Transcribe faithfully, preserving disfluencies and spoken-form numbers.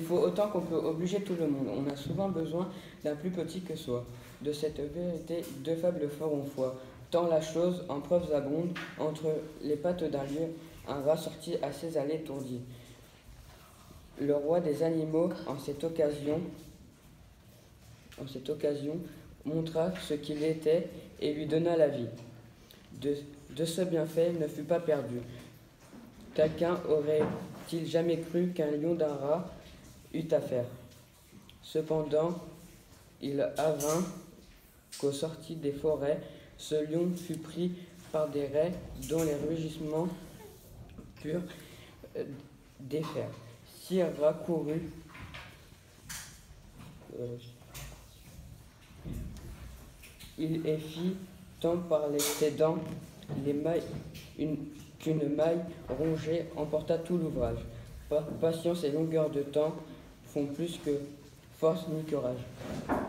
faut autant qu'on peut obliger tout le monde. On a souvent besoin d'un plus petit que soi. De cette vérité, deux faibles feront foi. Tant la chose en preuves abonde, entre les pattes d'un lieu, un rat sortit à ses allées tourdi. Le roi des animaux, en cette occasion, en cette occasion, montra ce qu'il était et lui donna la vie. De, de ce bienfait ne fut pas perdu. Quelqu'un aurait-il jamais cru qu'un lion d'un rat eût affaire? Cependant, il avint qu'au sortir des forêts, ce lion fut pris par des raies dont les rugissements purent euh, défaire. Sire rat courut, euh, il effit tant par les ses dents les mailles, une, qu'une maille rongée emporta tout l'ouvrage. Pa- Patience et longueur de temps font plus que force ni courage.